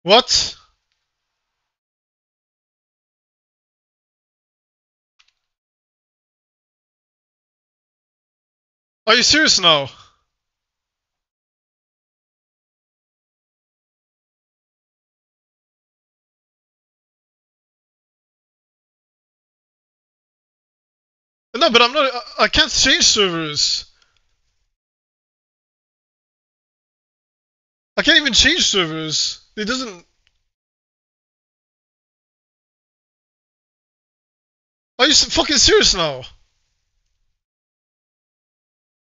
What? Are you serious now? No, but I'm not. I can't change servers. I can't even change servers. It doesn't. Are you fucking serious now?